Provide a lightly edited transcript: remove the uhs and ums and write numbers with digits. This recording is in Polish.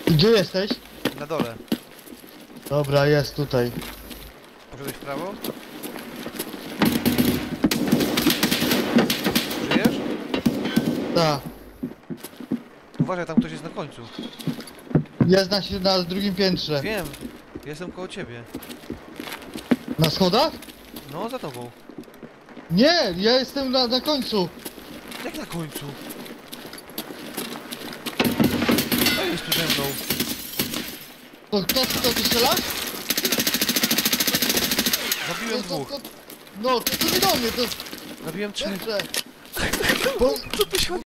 Gdzie jesteś? Na dole. Dobra, jest tutaj. Poszedłeś w prawo? Żyjesz? Tak. Uważaj, tam ktoś jest na końcu. Jest na drugim piętrze. Wiem. Jestem koło ciebie. Na schodach? No, za tobą. Nie, ja jestem na końcu. Jak na końcu? To jest tu ze mną. To ty strzelasz? Zabiłem dwóch. No, to nie do mnie, to Zabiłem trzech. dobrze. Bo, Co tu się